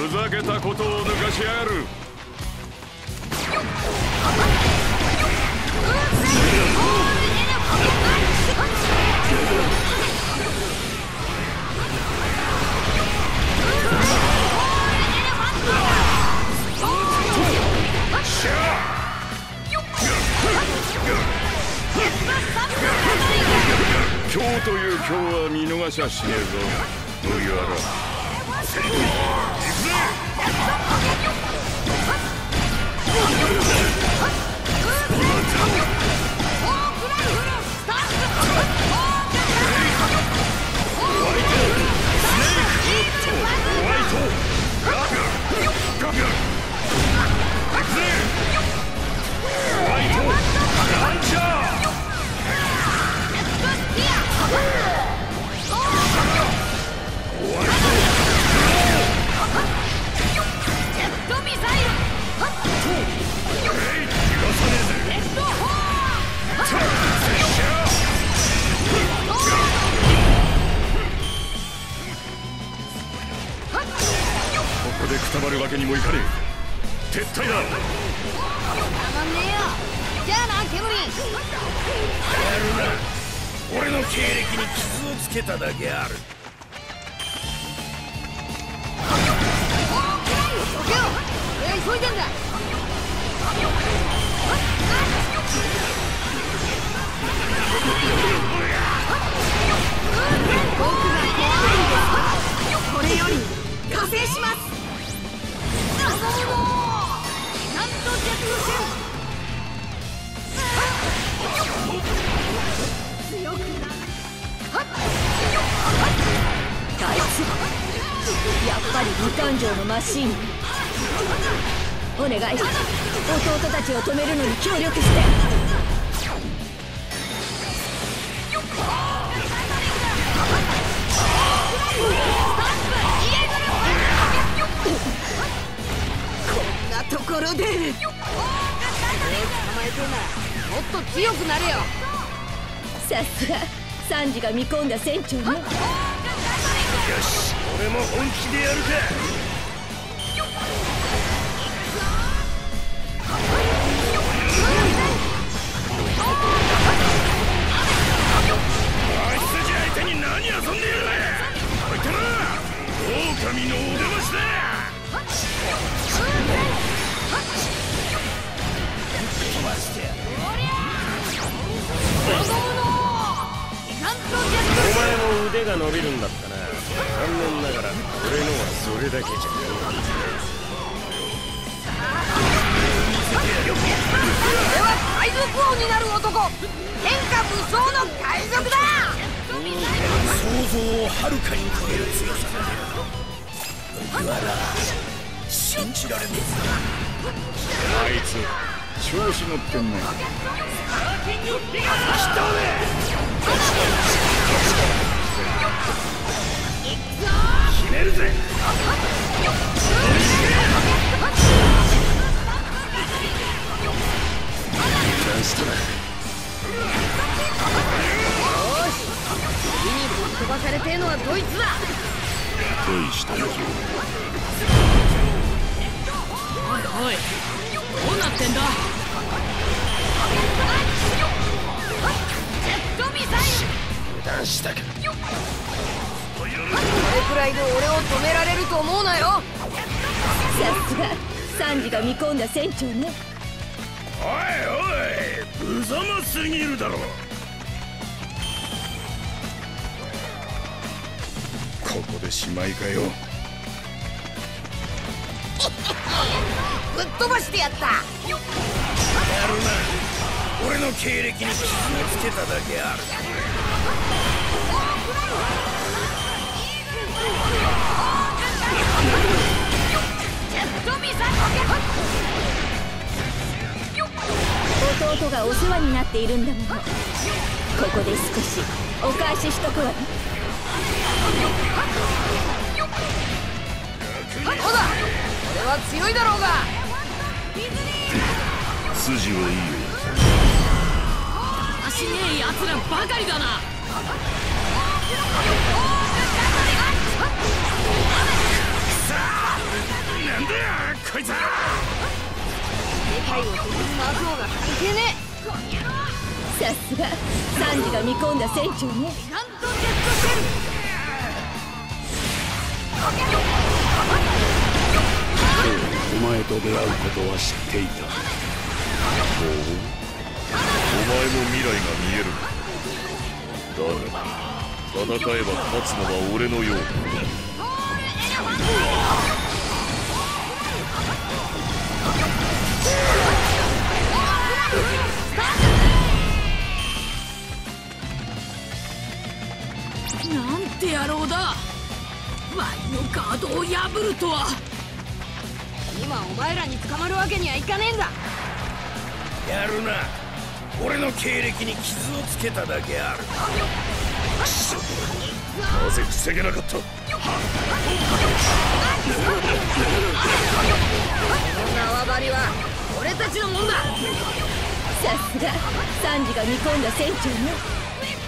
ふざけたことを抜かしやがる。今日という今日は見逃しゃしねえぞ麦わら。行くぜ。ここでくたばるわけにもいかねえ。撤退だ。たまんねえよ。じゃあな、ケムリン。 やるな。俺の経歴に傷をつけただけある。 どけよ。俺は急いでんだ。僕が怖いんです。これより加勢します。なんとジェットシュ強くなる。あいつやっぱり無感情のマシーン。お願い、弟たちを止めるのに協力して。こんなところで捕まえてんな。もっと強くなれよ。さすがサンジが見込んだ船長ね。よし、俺も本気でやるか。あいつじ相手に何遊んでいる。こいつら狼のお出ましだ。飛ばしてやる。お前も腕が伸びるんだったな。残念ながら俺のはそれだけじゃない。 俺は海賊王になる男、天下無双の海賊だ。 想像をはるかに超える強さだ。麦わら、信じられねえぞ。 あいつ調子乗ってんね。 決めるぜ。油断したな。 よし、次にぶっ飛ばされてえのはどいつだ。 恋したよ。 おいおい、どうなってんだ。ジェットミサイル。 油断したか。 これくらいで俺を止められると思うなよ。さすがサンジが見込んだ船長ね。 おいおい、無様すぎるだろ。 ここでしまいかよ。 ぶっ飛ばしてやった。 やるな。俺の経歴に傷をつけただけある。 弟がお世話になっているんだもの。ここで少しお返ししとくわね。そうだ、俺は強いだろうが。 筋はいいよ。 足ねえ奴らばかりだな。 けねえ。さすがサンジが見込んだ船長ね。 お前と出会うことは知っていた。 お前も未来が見える。だが戦えば勝つのは俺のようだ。 なんて野郎だ。ワイのガードを破るとは。今お前らに捕まるわけにはいかねえんだ。 やるな。俺の経歴に傷をつけただけある。 なぜ防げなかった。 この縄張りは俺たちのもんだ。 さすがサンジが見込んだ船長ね。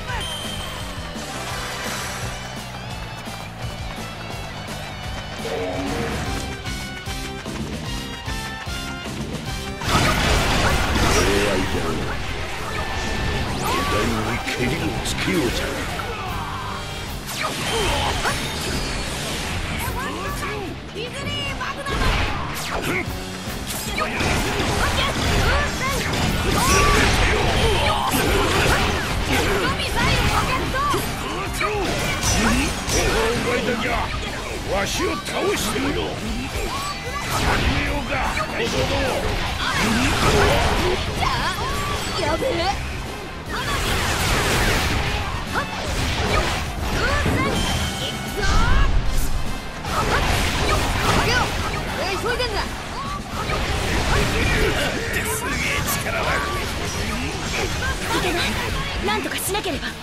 時代にけりをつけようじゃないか。わしを倒してみろ。始めようか、大将ども。 やべえ。 急いでんだ。 すげえ力だ。 いけない。なんとかしなければ。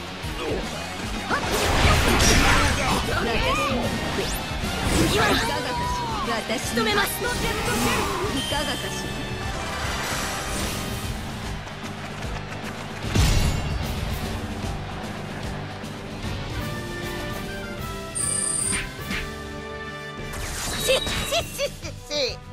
私仕留めます。いかがかしら。 し